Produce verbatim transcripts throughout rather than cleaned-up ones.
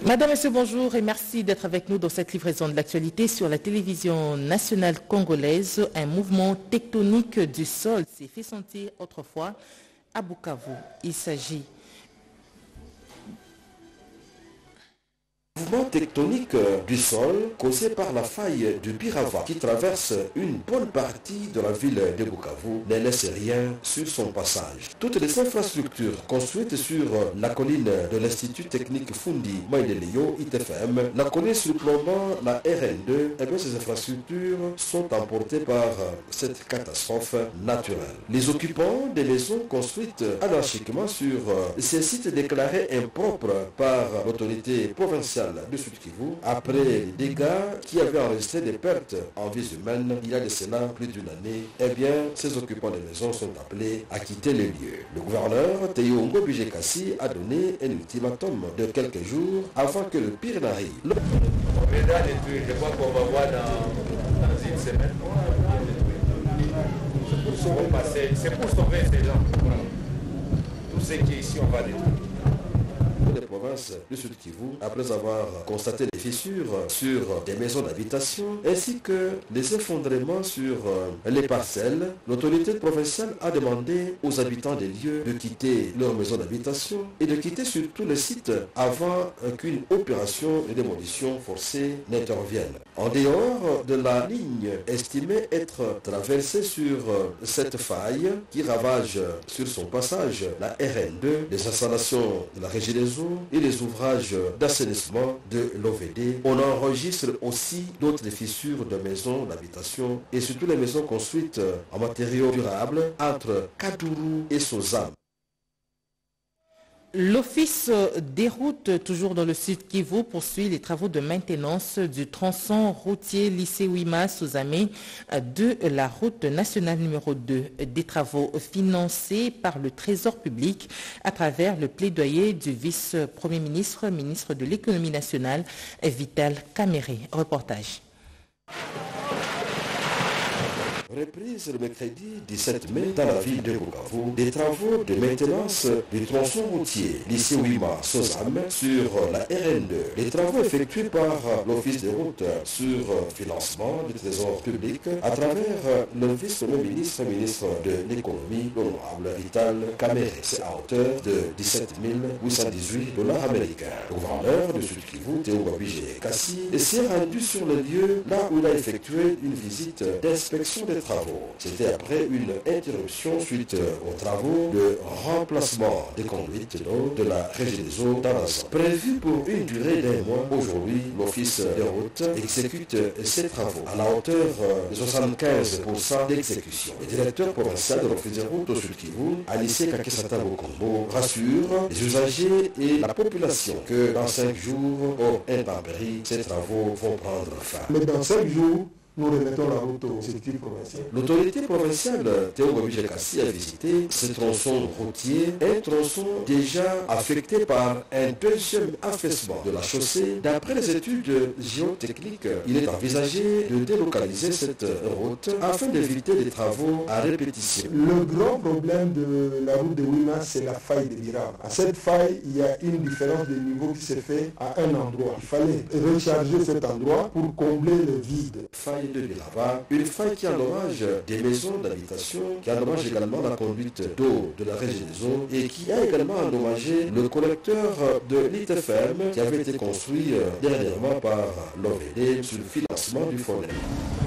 Madame, Monsieur, bonjour et merci d'être avec nous dans cette livraison de l'actualité sur la télévision nationale congolaise. Un mouvement tectonique du sol s'est fait sentir autrefois à Bukavu. Il s'agit mouvement tectonique du sol causé par la faille du Birava qui traverse une bonne partie de la ville de Bukavu ne laisse rien sur son passage. Toutes les infrastructures construites sur la colline de l'Institut technique Fundi Maïdelio I T F M, la colline surplombant la R N deux, et bien ces infrastructures sont emportées par cette catastrophe naturelle. Les occupants des maisons construites anarchiquement sur ces sites déclarés impropres par l'autorité provinciale de Sud Kivu, après les dégâts qui avaient enregistré des pertes en vies humaines il y a de cela plus d'une année, eh bien, ces occupants des maisons sont appelés à quitter les lieux. Le gouverneur Théo Ngobije Kassi a donné un ultimatum de quelques jours avant que le pire n'arrive. Le... Je crois qu'on va voir dans, dans une semaine. C'est pour sauver ces gens. Tout ce qui est ici, on va détruire. Les provinces du Sud Kivu, après avoir constaté les fissures sur des maisons d'habitation ainsi que les effondrements sur les parcelles, l'autorité provinciale a demandé aux habitants des lieux de quitter leurs maisons d'habitation et de quitter surtout les sites avant qu'une opération de démolition forcée n'intervienne. En dehors de la ligne estimée être traversée sur cette faille qui ravage sur son passage la R N deux, les installations de la Régie des eaux et les ouvrages d'assainissement de l'O V D. On enregistre aussi d'autres fissures de maisons d'habitation et surtout les maisons construites en matériaux durables entre Kadourou et Sozam. L'Office des routes, toujours dans le sud Kivu, poursuit les travaux de maintenance du tronçon routier lycée Wima Sozamé de la route nationale numéro deux. Des travaux financés par le Trésor public à travers le plaidoyer du vice-premier ministre, ministre de l'économie nationale, Vital Kamerhe. Reportage. Reprise le mercredi dix-sept mai dans la ville de Bukavu, des travaux de maintenance du tronçon routier lycée Wima Sozam sur la R N deux. Les travaux effectués par l'Office des routes sur financement du Trésor public à travers le vice-premier ministre, ministre de l'économie, l'honorable Vital Kamerhe. C'est à hauteur de dix-sept mille huit cent dix-huit dollars américains. Le gouverneur de Sud Kivu, Théo Ngobije Kassi, s'est rendu sur le lieu là où il a effectué une visite d'inspection des travaux. C'était après une interruption suite aux travaux de remplacement des conduites d'eau de la Régie des eaux dans la zone. Prévu pour une durée d'un mois, aujourd'hui, l'Office des routes exécute ces travaux à la hauteur de soixante-quinze pour cent d'exécution. Le directeur provincial de l'Office des routes au Sud Kivu, Alice Kakesata Bokombo, rassure les usagers et la population que dans cinq jours, hors intempéries, ces travaux vont prendre fin. Mais dans cinq jours, nous remettons la route au exécutif provincial. L'autorité provinciale, Théo Ngobije Kassi, a visité ce tronçon routier, un tronçon déjà affecté par un deuxième affaissement de la chaussée. D'après les études géotechniques, il est envisagé de délocaliser cette route afin d'éviter des travaux à répétition. Le grand problème de la route de Wima, c'est la faille de Birava. À cette faille, il y a une différence de niveau qui s'est faite à un endroit. Il fallait recharger cet endroit pour combler le vide. Faille de Birava, une faille qui endommage des maisons d'habitation, qui endommage également la conduite d'eau de la Régie des eaux et qui a également endommagé le collecteur de l'I T F M qui avait été construit dernièrement par l'O V D sur le financement du F O N E M.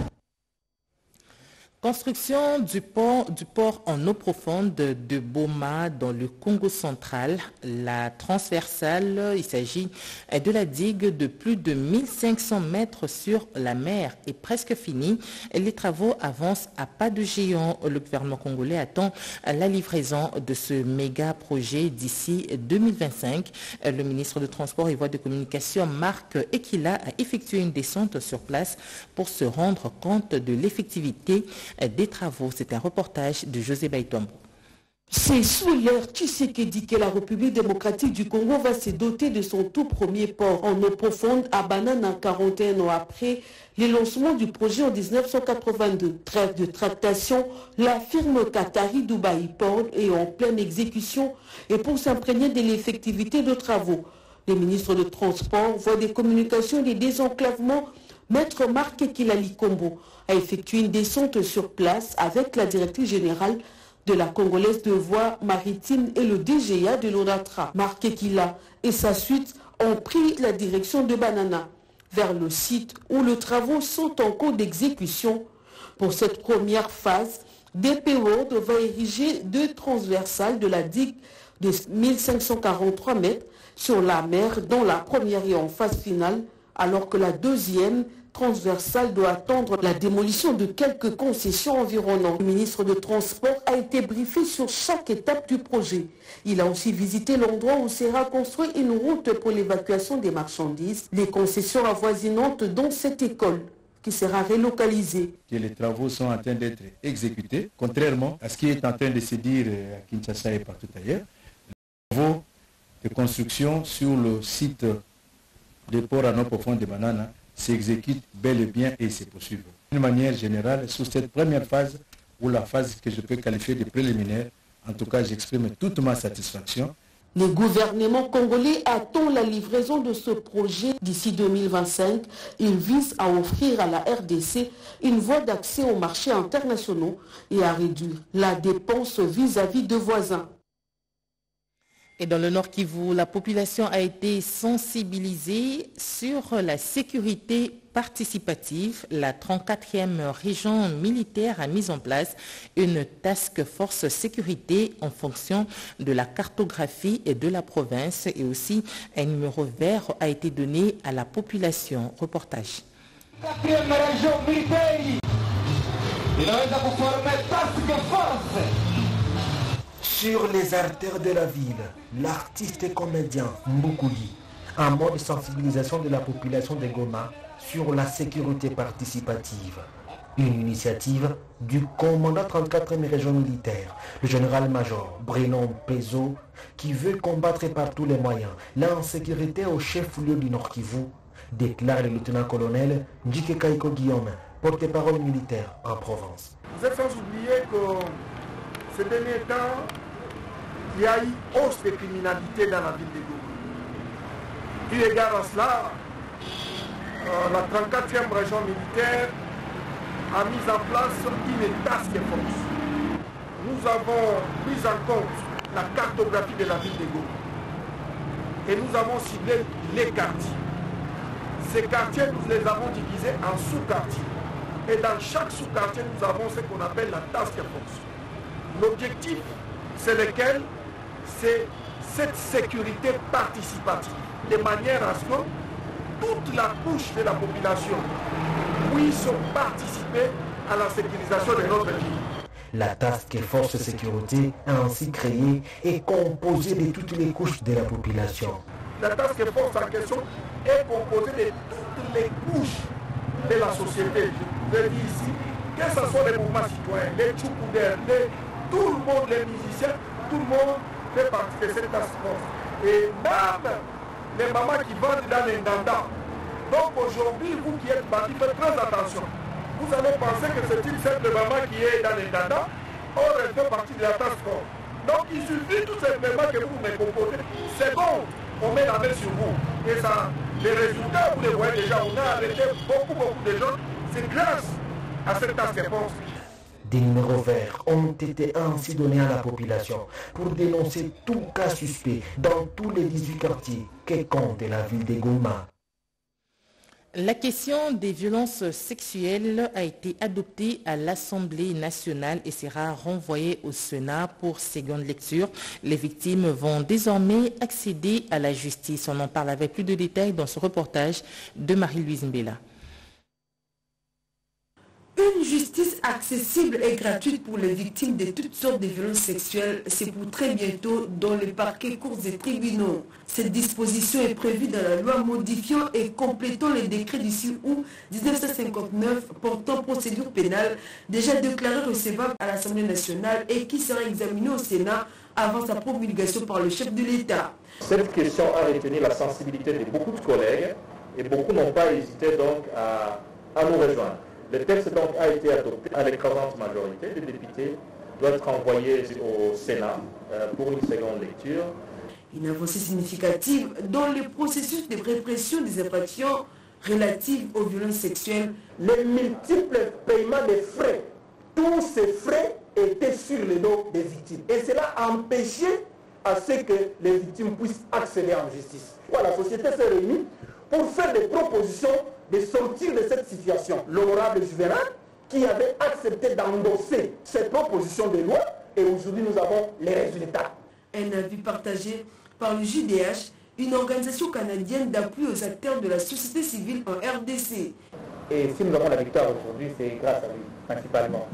Construction du port, du port en eau profonde de Boma dans le Congo central. La transversale, il s'agit de la digue de plus de mille cinq cents mètres sur la mer est presque finie. Les travaux avancent à pas de géant. Le gouvernement congolais attend la livraison de ce méga projet d'ici deux mille vingt-cinq. Le ministre de Transport et Voies de Communication, Marc Ekila, a effectué une descente sur place pour se rendre compte de l'effectivité des travaux. C'est un reportage de José Baitombo. C'est sous l'ère Tshisekedi que la République démocratique du Congo va se doter de son tout premier port en eau profonde à Banana quarante et un ans après le lancement du projet en mille neuf cent quatre-vingt-deux. Trêve de tractation, la firme Qatari Dubai Port est en pleine exécution et pour s'imprégner de l'effectivité de travaux. Le ministre de Transport, Voies des Communications et des Désenclavements, Maître Marc Kilali Kombo, a effectué une descente sur place avec la directrice générale de la Congolaise de Voies Maritimes et le D G A de l'ONATRA. Marc Kila et sa suite ont pris la direction de Banana vers le site où les travaux sont en cours d'exécution. Pour cette première phase, D P World va ériger deux transversales de la digue de mille cinq cent quarante-trois mètres sur la mer, dont la première est en phase finale, alors que la deuxième transversale doit attendre la démolition de quelques concessions environnantes. Le ministre de Transport a été briefé sur chaque étape du projet. Il a aussi visité l'endroit où sera construite une route pour l'évacuation des marchandises, les concessions avoisinantes dont cette école qui sera relocalisée. Que les travaux sont en train d'être exécutés, contrairement à ce qui est en train de se dire à Kinshasa et partout ailleurs. Les travaux de construction sur le site des ports en eau profonde de Banana s'exécute bel et bien et se poursuivent. D'une manière générale, sur cette première phase, ou la phase que je peux qualifier de préliminaire, en tout cas j'exprime toute ma satisfaction. Le gouvernement congolais attend la livraison de ce projet d'ici deux mille vingt-cinq. Il vise à offrir à la R D C une voie d'accès aux marchés internationaux et à réduire la dépense vis-à-vis de voisins. Et dans le Nord Kivu, la population a été sensibilisée sur la sécurité participative. La trente-quatrième région militaire a mis en place une task force sécurité en fonction de la cartographie et de la province. Et aussi, un numéro vert a été donné à la population. Reportage. quatrième région militaire, inaweza kuforma task force. Sur les artères de la ville, l'artiste et comédien Mboukouli, un mode de sensibilisation de la population de Goma sur la sécurité participative. Une initiative du commandant trente-quatrième région militaire, le général-major Brenon Pezo, qui veut combattre par tous les moyens l'insécurité au chef-lieu du Nord Kivu, déclare le lieutenant-colonel Njike Kaiko Guillaume, porte-parole militaire en Provence. Vous êtes sans oublier que ces derniers temps, il y a eu hausse de criminalité dans la ville de Goma. Eu égard à cela, euh, la trente-quatrième région militaire a mis en place une task force. Nous avons pris en compte la cartographie de la ville de Goma et nous avons ciblé les quartiers. Ces quartiers, nous les avons divisés en sous-quartiers. Et dans chaque sous-quartier, nous avons ce qu'on appelle la task force. L'objectif, c'est lequel? C'est cette sécurité participative, de manière à ce que toute la couche de la population puisse participer à la sécurisation de notre ville. La task force sécurité ainsi créée est composée de toutes les couches de la population. La task force en question est composée de toutes les couches de la société. Je vous ai dit ici, que ce soit les mouvements citoyens, les tchoukouders, les tout le monde, les musiciens, tout le monde fait partie de cette task force. Et même les mamans qui vendent dans les Ndanda. Donc aujourd'hui, vous qui êtes partis, faites très attention. Vous allez penser que c'est une simple maman qui est dans les Ndanda, or elle fait partie de la task force. Donc il suffit tout simplement que vous me composez. C'est bon, on met la main sur vous. Et ça, les résultats, vous les voyez déjà, on a arrêté beaucoup, beaucoup de gens. C'est grâce à cette task force. Des numéros verts ont été ainsi donnés à la population pour dénoncer tout cas suspect dans tous les dix-huit quartiers que compte la ville de Goma. La question des violences sexuelles a été adoptée à l'Assemblée nationale et sera renvoyée au Sénat pour seconde lecture. Les victimes vont désormais accéder à la justice. On en parle avec plus de détails dans ce reportage de Marie-Louise Mbela. Une justice accessible et gratuite pour les victimes de toutes sortes de violences sexuelles, c'est pour très bientôt dans les parquets, cours et tribunaux. Cette disposition est prévue dans la loi modifiant et complétant les décrets du six août mille neuf cent cinquante-neuf portant procédure pénale, déjà déclarée recevable à l'Assemblée nationale et qui sera examinée au Sénat avant sa promulgation par le chef de l'État. Cette question a retenu la sensibilité de beaucoup de collègues et beaucoup n'ont pas hésité donc à, à nous rejoindre. Le texte donc a été adopté à l'écrasante majorité. Le député doit être envoyé au Sénat euh, pour une seconde lecture. Une avancée significative dans le processus de répression des infractions relatives aux violences sexuelles. Les multiples paiements des frais, tous ces frais étaient sur le dos des victimes. Et cela a empêché à ce que les victimes puissent accéder en justice. La société s'est réunie pour faire des propositions de sortir de cette situation. L'honorable Juvenal, qui avait accepté d'endosser cette proposition de loi, et aujourd'hui nous avons les résultats. Un avis partagé par le J D H, une organisation canadienne d'appui aux acteurs de la société civile en R D C. Et si nous avons la victoire aujourd'hui, c'est grâce à lui, principalement.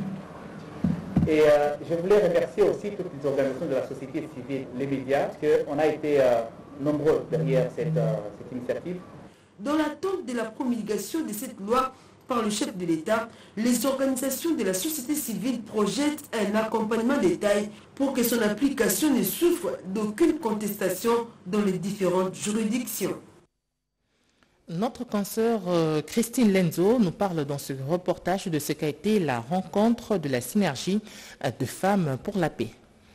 Et euh, je voulais remercier aussi toutes les organisations de la société civile, les médias, qu'on a été euh, nombreux derrière cette, euh, cette initiative. Dans l'attente de la promulgation de cette loi par le chef de l'État, les organisations de la société civile projettent un accompagnement détaillé pour que son application ne souffre d'aucune contestation dans les différentes juridictions. Notre consoeur euh, Christine Lenzo nous parle dans ce reportage de ce qu'a été la rencontre de la synergie de femmes pour la paix.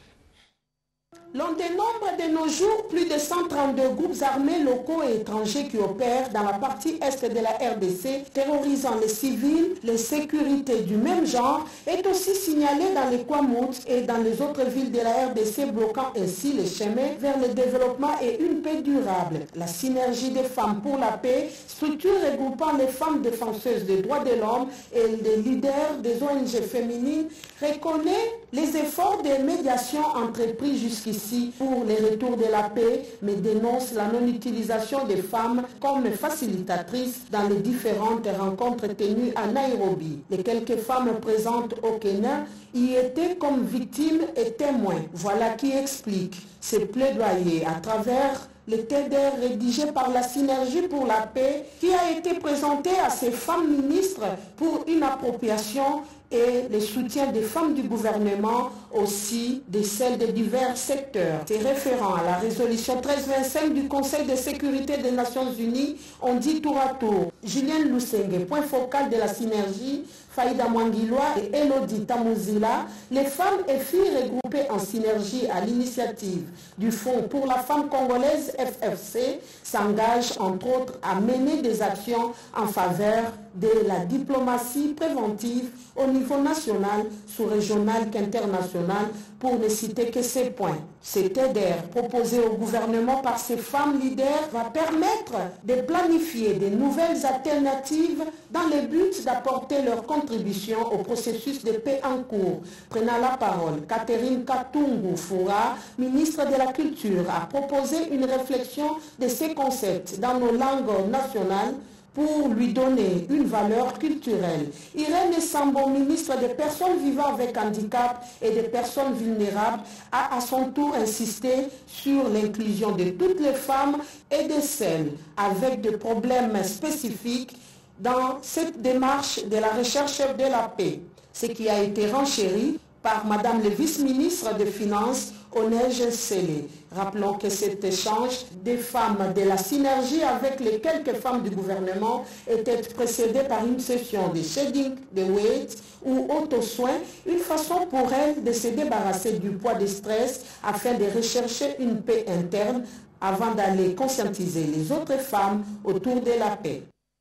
L'on dénombre de nos jours plus de cent trente-deux groupes armés locaux et étrangers qui opèrent dans la partie est de la R D C, terrorisant les civils. Les sécurités du même genre est aussi signalée dans les Kwamout et dans les autres villes de la R D C, bloquant ainsi les chemins vers le développement et une paix durable. La synergie des femmes pour la paix, structure regroupant les femmes défenseuses des droits de l'homme et les leaders des O N G féminines, reconnaît les efforts de médiation entrepris jusqu'ici pour le retour de la paix, mais dénonce la non-utilisation des femmes comme facilitatrices dans les différentes rencontres tenues à Nairobi. Les quelques femmes présentes au Kenya y étaient comme victimes et témoins. Voilà qui explique ces plaidoyers à travers le T D R rédigé par la Synergie pour la paix qui a été présenté à ces femmes ministres pour une appropriation et le soutien des femmes du gouvernement, aussi de celles de divers secteurs. Ces référents à la résolution treize vingt-cinq du Conseil de sécurité des Nations Unies ont dit tour à tour. Julienne Lusenge, point focal de la Synergie, Faïda Mwangiloa et Elodie Tamuzila, les femmes et filles regroupées en synergie à l'initiative du Fonds pour la femme congolaise F F C s'engagent entre autres à mener des actions en faveur de la diplomatie préventive au niveau national, sous-régional qu'international, pour ne citer que ces points. Ce T D R proposé au gouvernement par ces femmes leaders va permettre de planifier de nouvelles alternatives dans le but d'apporter leur contribution au processus de paix en cours. Prenant la parole, Catherine Katungu Foura, ministre de la Culture, a proposé une réflexion de ces concepts dans nos langues nationales pour lui donner une valeur culturelle. Irène Sambo, ministre des Personnes vivant avec handicap et des personnes vulnérables, a à son tour insisté sur l'inclusion de toutes les femmes et de celles avec des problèmes spécifiques dans cette démarche de la recherche de la paix, ce qui a été renchéri par Madame le vice-ministre des Finances, Onej Sele. Rappelons que cet échange des femmes de la synergie avec les quelques femmes du gouvernement était précédé par une session de shading, de weight ou auto-soin, une façon pour elles de se débarrasser du poids de stress afin de rechercher une paix interne avant d'aller conscientiser les autres femmes autour de la paix.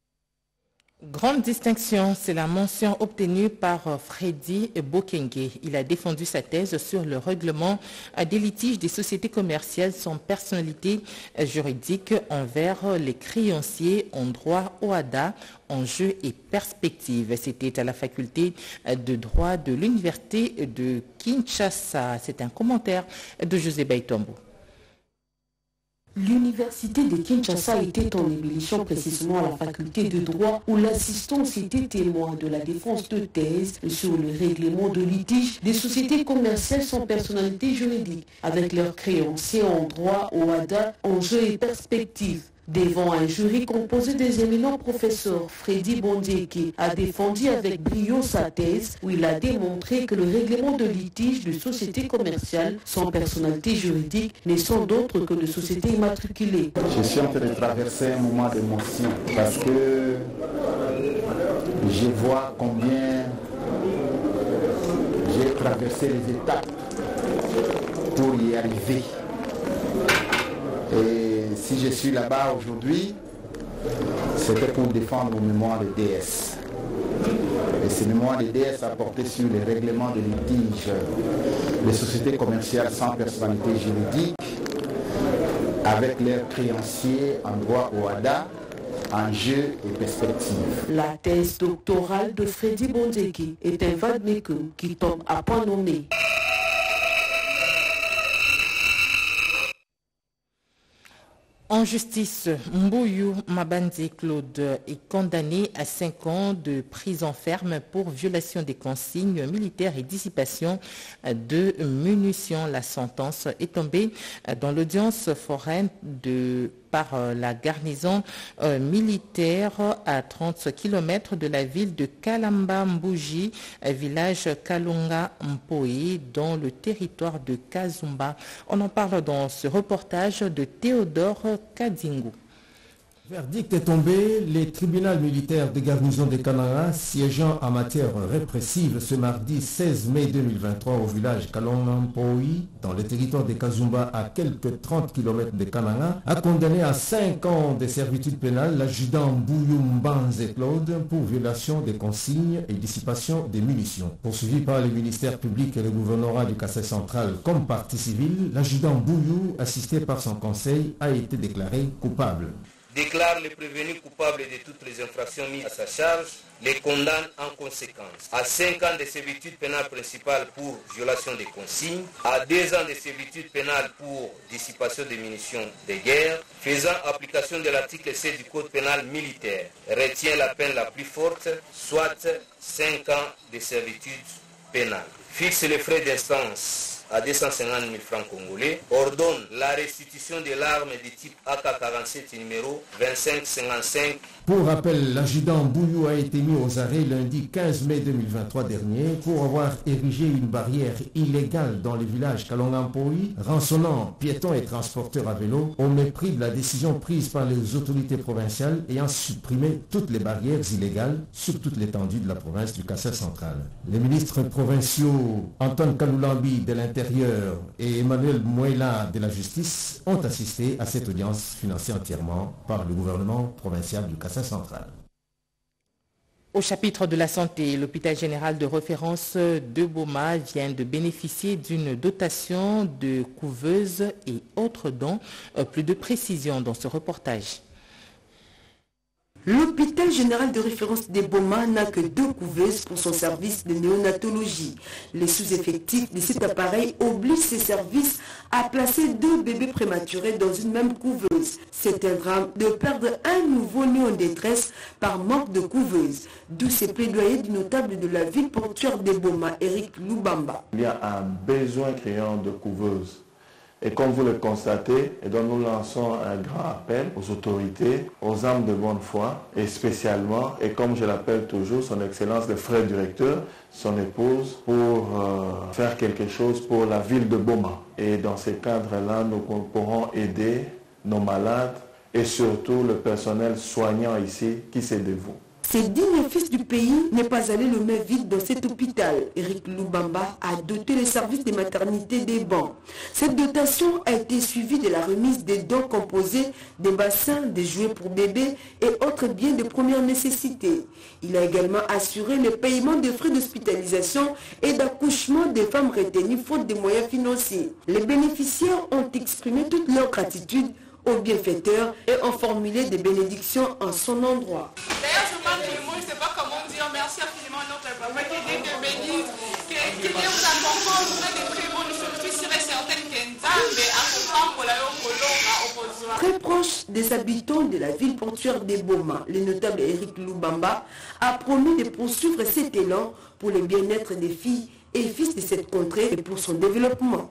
Grande distinction, c'est la mention obtenue par Freddy Bokenge. Il a défendu sa thèse sur le règlement des litiges des sociétés commerciales sans personnalité juridique envers les créanciers en droit O A D A, enjeux et perspectives. C'était à la faculté de droit de l'université de Kinshasa. C'est un commentaire de José Baitombo. L'université de Kinshasa était en ébullition précisément à la faculté de droit où l'assistance était témoin de la défense de thèse sur le règlement de litige des sociétés commerciales sans personnalité juridique avec leurs créanciers en droit O A D A, enjeux et perspectives. Devant un jury composé des éminents professeurs, Freddy Bondeki a défendu avec brio sa thèse où il a démontré que le règlement de litige de sociétés commerciales sans personnalité juridique ne sont d'autres que de sociétés immatriculées. Je suis en train de traverser un moment d'émotion parce que je vois combien j'ai traversé les étapes pour y arriver. Et si je suis là-bas aujourd'hui, c'était pour défendre mon mémoire de D S. Et ce mémoire de D S a porté sur les règlements de litiges des sociétés commerciales sans personnalité juridique avec leurs créanciers en droit au A D A, enjeux et perspectives. La thèse doctorale de Freddy Bondeki est un vademecum qui tombe à point nommé. En justice, Mbouyou Mabandi Claude est condamné à cinq ans de prison ferme pour violation des consignes militaires et dissipation de munitions. La sentence est tombée dans l'audience foraine de par la garnison euh, militaire à trente kilomètres de la ville de Kalamba Mbouji, village Kalunga Mpoi, dans le territoire de Kazumba. On en parle dans ce reportage de Théodore Kadingu. Verdict est tombé, les tribunaux militaires de garnison de Kananga, siégeant en matière répressive ce mardi seize mai deux mille vingt-trois au village Kalongampoi, dans le territoire de Kazumba à quelques trente kilomètres de Kananga, a condamné à cinq ans de servitude pénale l'adjudant Mbouyou Mbanze Claude pour violation des consignes et dissipation des munitions. Poursuivi par le ministère public et le gouvernorat du Kassai central comme partie civile, l'adjudant Mbouyou, assisté par son conseil, a été déclaré coupable. Déclare le prévenu coupable de toutes les infractions mises à sa charge, les condamne en conséquence à cinq ans de servitude pénale principale pour violation des consignes, à deux ans de servitude pénale pour dissipation des munitions de guerre, faisant application de l'article sept du Code pénal militaire, retient la peine la plus forte, soit cinq ans de servitude pénale. Fixe les frais d'instance à deux cent cinquante mille francs congolais, ordonne la restitution de l'arme de type A K quarante-sept numéro vingt-cinq cinquante-cinq. Pour rappel, l'adjudant Mbouyou a été mis aux arrêts lundi quinze mai deux mille vingt-trois dernier pour avoir érigé une barrière illégale dans le village Kalongampoi, rançonnant piétons et transporteurs à vélo au mépris de la décision prise par les autorités provinciales ayant supprimé toutes les barrières illégales sur toute l'étendue de la province du Kassai central. Les ministres provinciaux Antoine Kaloulambi de l'Intérieur et Emmanuel Mouela de la Justice ont assisté à cette audience financée entièrement par le gouvernement provincial du Kassai central. Au chapitre de la santé, l'hôpital général de référence de Boma vient de bénéficier d'une dotation de couveuses et autres dons. Plus de précisions dans ce reportage. L'hôpital général de référence des Boma n'a que deux couveuses pour son service de néonatologie. Les sous-effectifs de cet appareil obligent ces services à placer deux bébés prématurés dans une même couveuse. C'est un drame de perdre un nouveau-né en détresse par manque de couveuse. D'où ces plaidoyers du notable de la ville portuaire des Boma, Eric Lubamba. Il y a un besoin criant de couveuses. Et comme vous le constatez, et donc nous lançons un grand appel aux autorités, aux âmes de bonne foi, et spécialement, et comme je l'appelle toujours, son Excellence le frère directeur, son épouse, pour euh, faire quelque chose pour la ville de Boma. Et dans ces cadres-là, nous pourrons aider nos malades et surtout le personnel soignant ici qui se dévoue. Ce digne fils du pays n'est pas allé le main vide dans cet hôpital. Eric Lubamba a doté le service de maternité des bancs. Cette dotation a été suivie de la remise des dons composés des bassins, des jouets pour bébés et autres biens de première nécessité. Il a également assuré le paiement des frais d'hospitalisation et d'accouchement des femmes retenues faute de moyens financiers. Les bénéficiaires ont exprimé toute leur gratitude aux bienfaiteurs et ont formulé des bénédictions en son endroit. D'ailleurs, je parle de mots, je ne sais pas comment dire merci infiniment à notre papa, que Dieu te bénisse, que Dieu vous accompagne, vous avez des très bonnes choses, je suis certaine que Nzambe accompagne pour la opposition. Très proche des habitants de la ville portuaire des Boma, le notable Eric Lubamba a promis de poursuivre cet élan pour le bien-être des filles et fils de cette contrée et pour son développement.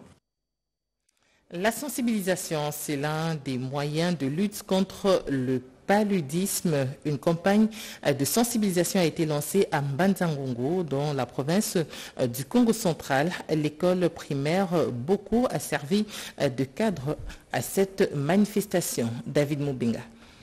La sensibilisation, c'est l'un des moyens de lutte contre le paludisme. Une campagne de sensibilisation a été lancée à Mbanzangongo, dans la province du Congo central. L'école primaire Boko a servi de cadre à cette manifestation. David Moubinga.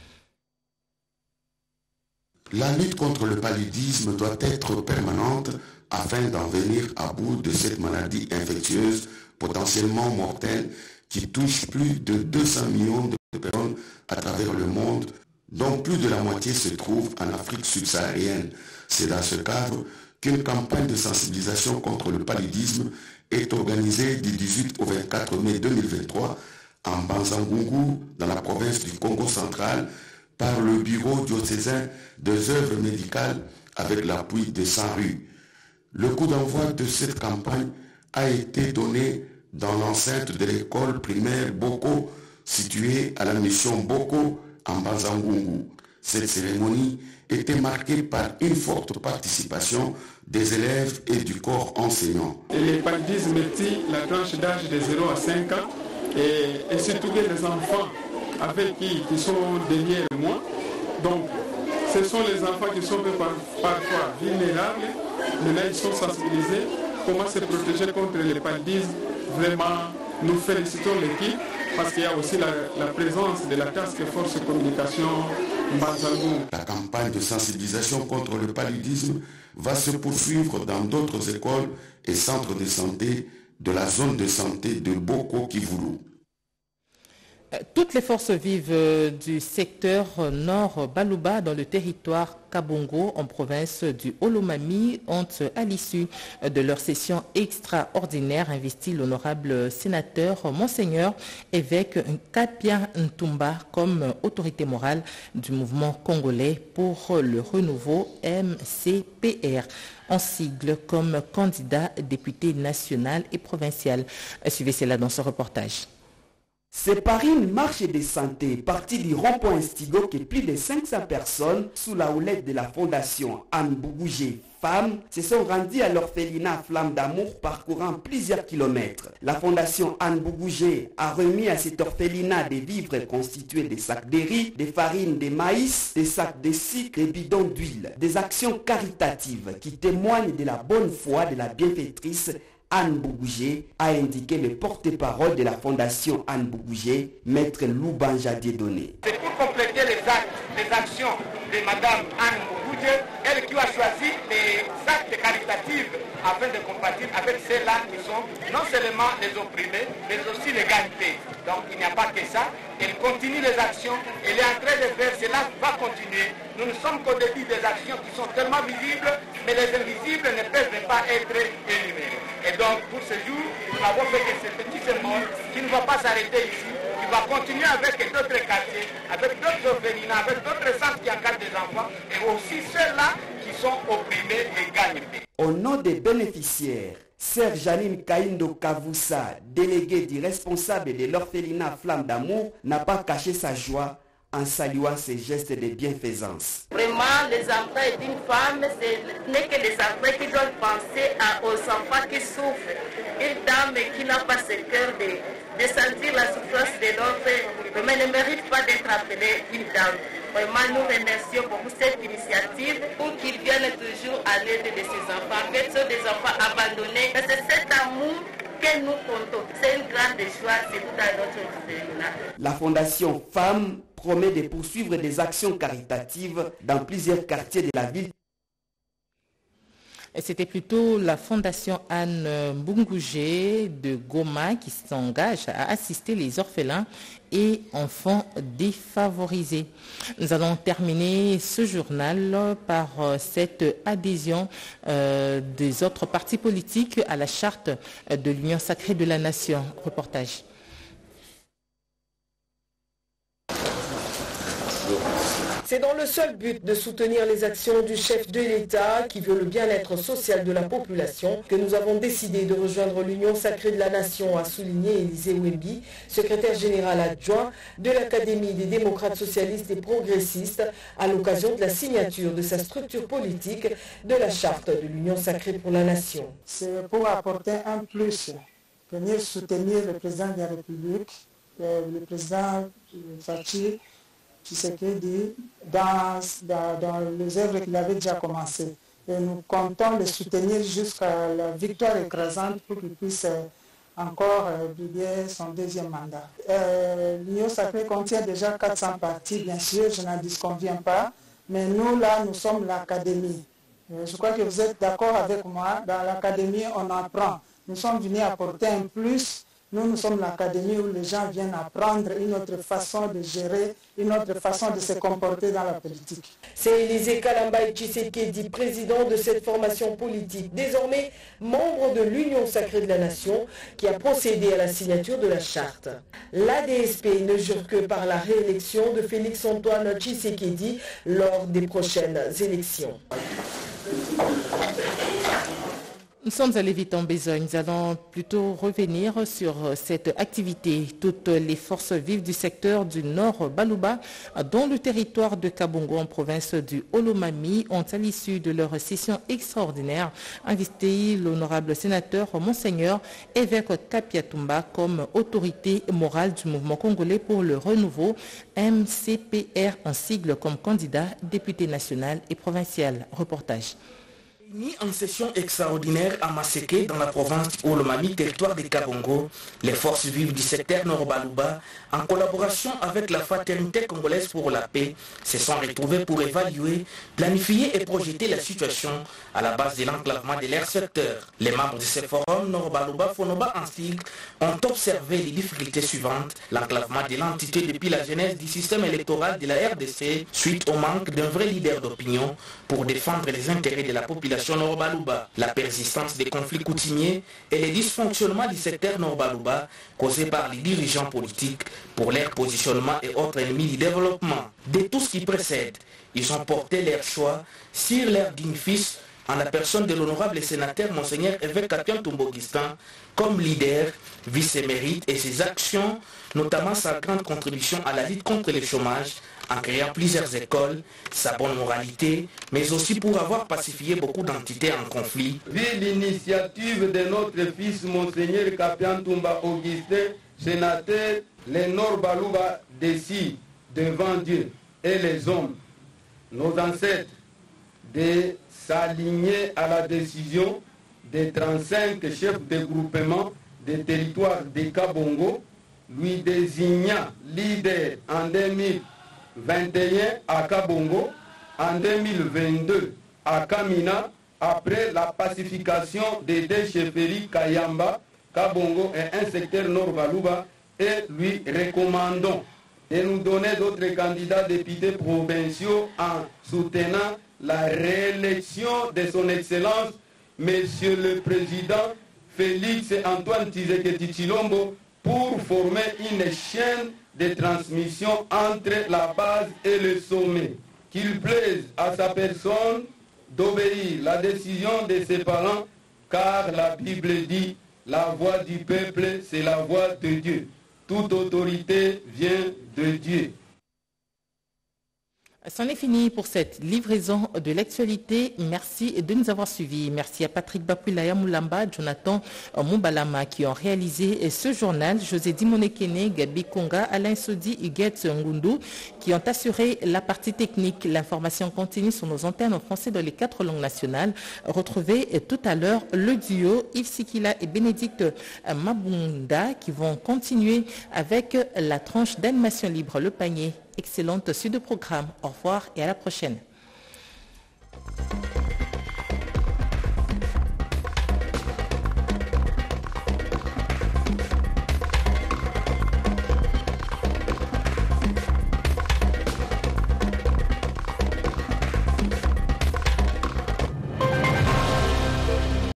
La lutte contre le paludisme doit être permanente afin d'en venir à bout de cette maladie infectieuse potentiellement mortelle qui touche plus de deux cents millions de personnes à travers le monde, dont plus de la moitié se trouve en Afrique subsaharienne. C'est dans ce cadre qu'une campagne de sensibilisation contre le paludisme est organisée du dix-huit au vingt-quatre mai deux mille vingt-trois en Banzangungu, dans la province du Congo central, par le Bureau diocésain des œuvres médicales avec l'appui de Saint-Rue. Le coup d'envoi de cette campagne a été donné dans l'enceinte de l'école primaire Boko, située à la mission Boko en Banzangungu. Cette cérémonie était marquée par une forte participation des élèves et du corps enseignant. Et le paludisme métit la tranche d'âge de zéro à cinq ans et, et surtout les enfants avec qui, qui sont derrière moi. Donc, ce sont les enfants qui sont par, parfois vulnérables. Maintenant, ils sont sensibilisés. Comment se protéger contre le paludisme? Vraiment, nous félicitons l'équipe parce qu'il y a aussi la, la présence de la Task Force Communication Banzangungu. La campagne de sensibilisation contre le paludisme va se poursuivre dans d'autres écoles et centres de santé de la zone de santé de Boko Kivulu. Toutes les forces vives du secteur nord Baluba dans le territoire Kabongo en province du Olomami ont, à l'issue de leur session extraordinaire, investi l'honorable sénateur Monseigneur évêque Kapia Ntumba comme autorité morale du mouvement congolais pour le renouveau M C P R, en sigle comme candidat député national et provincial. Suivez cela dans ce reportage. C'est par une marche de santé partie du rond-point Estigo que plus de cinq cents personnes, sous la houlette de la fondation Anne Bougougé Femmes, se sont rendues à l'orphelinat Flamme d'Amour parcourant plusieurs kilomètres. La fondation Anne Bougougé a remis à cet orphelinat des vivres constitués de sacs de riz, de farine de maïs, des sacs de sucre et bidons d'huile. Des actions caritatives qui témoignent de la bonne foi de la bienfaitrice Anne Bougougé, a indiqué le porte-parole de la fondation Anne Bougougé, maître Loubanja Dieudonné. C'est pour compléter les actes, les actions de Madame Anne Bougougé, elle qui a choisi les actes caritatifs afin de compatir avec ceux-là qui sont non seulement les opprimés, mais aussi l'égalité. Donc il n'y a pas que ça. Elle continue les actions, elle est en train de faire, cela va continuer. Nous ne sommes qu'au début des actions qui sont tellement visibles, mais les invisibles ne peuvent pas être énumérés. Et donc pour ce jour, nous avons fait que ce petit symbole qui ne va pas s'arrêter ici, qui va continuer avec d'autres quartiers, avec d'autres orphelinats, avec d'autres centres qui encadrent des enfants, et aussi ceux-là qui sont opprimés et gagnés. Au nom des bénéficiaires, Sœur Janine Kaindo Kavusa, déléguée du responsable de l'orphelinat Flamme d'Amour, n'a pas caché sa joie en saluant ces gestes de bienfaisance. Vraiment, les enfants d'une femme, ce n'est que les enfants qui doivent penser à, aux enfants qui souffrent. Une dame qui n'a pas ce cœur de, de sentir la souffrance de l'autre, vraiment ne mérite pas d'être appelée une dame. Vraiment, nous remercions pour cette initiative pour qu'ils viennent toujours à l'aide de ces enfants. En fait, ce sont des enfants abandonnés. C'est cet amour que nous comptons. C'est une grande joie, c'est tout à notre orphelinat. La Fondation Femmes promet de poursuivre des actions caritatives dans plusieurs quartiers de la ville. C'était plutôt la Fondation Anne Bougougé de Goma qui s'engage à assister les orphelins et enfants défavorisés. Nous allons terminer ce journal par cette adhésion euh, des autres partis politiques à la charte de l'Union sacrée de la Nation. Reportage. C'est dans le seul but de soutenir les actions du chef de l'État qui veut le bien-être social de la population que nous avons décidé de rejoindre l'Union sacrée de la Nation, a souligné Élisée Wembi, secrétaire général adjoint de l'Académie des démocrates socialistes et progressistes, à l'occasion de la signature de sa structure politique de la charte de l'Union sacrée pour la Nation. C'est pour apporter un plus, venir soutenir le président de la République, le président Fachi, qui s'est dit dans, dans, dans les œuvres qu'il avait déjà commencées. Et nous comptons le soutenir jusqu'à la victoire écrasante pour qu'il puisse encore briller son deuxième mandat. Euh, L'Union sacrée contient déjà quatre cents partis, bien sûr, je n'en disconviens pas, mais nous là, nous sommes l'Académie. Euh, je crois que vous êtes d'accord avec moi, dans l'Académie, on apprend. Nous sommes venus apporter un plus Nous, nous sommes l'académie où les gens viennent apprendre une autre façon de gérer, une autre façon de se comporter dans la politique. C'est Élisée Kalamba Tshisekedi, président de cette formation politique, désormais membre de l'Union sacrée de la Nation, qui a procédé à la signature de la charte. L'A D S P ne jure que par la réélection de Félix-Antoine Tshisekedi lors des prochaines élections. Nous sommes allés vite en besogne. Nous allons plutôt revenir sur cette activité. Toutes les forces vives du secteur du Nord Baluba, dont le territoire de Kabongo en province du Olomami, ont à l'issue de leur session extraordinaire invité l'honorable sénateur Monseigneur évêque Kapiatumba comme autorité morale du mouvement congolais pour le renouveau, M C P R en sigle, comme candidat député national et provincial. Reportage. Réunis en session extraordinaire à Masséké dans la province Olomami, territoire de Kabongo, les forces vives du secteur Nord-Baluba, en collaboration avec la Fraternité congolaise pour la paix, se sont retrouvés pour évaluer, planifier et projeter la situation à la base de l'enclavement de leur secteur. Les membres de ce forum Nord-Baluba Fonoba en sigle ont observé les difficultés suivantes: l'enclavement de l'entité depuis la genèse du système électoral de la R D C suite au manque d'un vrai leader d'opinion pour défendre les intérêts de la population Nord-Baluba, la persistance des conflits coutumiers et les dysfonctionnements du secteur Nord-Baluba causés par les dirigeants politiques pour leur positionnement et autres ennemis du développement. De tout ce qui précède, ils ont porté leur choix sur leur digne fils en la personne de l'honorable sénateur Monseigneur évêque Kapiatumba Augustin comme leader, vice-émérite, et ses actions, notamment sa grande contribution à la lutte contre le chômage, en créant plusieurs écoles, sa bonne moralité, mais aussi pour avoir pacifié beaucoup d'entités en conflit. Vu l'initiative de notre fils Monseigneur Kapiatumba Augustin, sénateur, les Nord-Baluba décident devant Dieu et les hommes, nos ancêtres, de s'aligner à la décision des trente-cinq chefs de groupement des territoires de Kabongo, lui désigna leader en deux mille vingt et un à Kabongo, en deux mille vingt-deux à Kamina, après la pacification des deux chefferies Kayamba, Kabongo et un secteur Nord-Baluba, et lui recommandons de nous donner d'autres candidats députés provinciaux en soutenant la réélection de son Excellence, Monsieur le Président Félix-Antoine Tshisekedi Tshilombo, pour former une chaîne de transmission entre la base et le sommet. Qu'il plaise à sa personne d'obéir la décision de ses parents, car la Bible dit « La voix du peuple, c'est la voix de Dieu. Toute autorité vient de Dieu. » C'en est fini pour cette livraison de l'actualité. Merci de nous avoir suivis. Merci à Patrick Bapuilaya Moulamba, Jonathan Moubalama qui ont réalisé ce journal. José Dimonekene, Gabi Konga, Alain Sodi, Huguette Ngundu qui ont assuré la partie technique. L'information continue sur nos antennes en français dans les quatre langues nationales. Retrouvez tout à l'heure le duo Yves Sikila et Bénédicte Mabunda qui vont continuer avec la tranche d'animation libre, le panier. Excellente suite de programme. Au revoir et à la prochaine.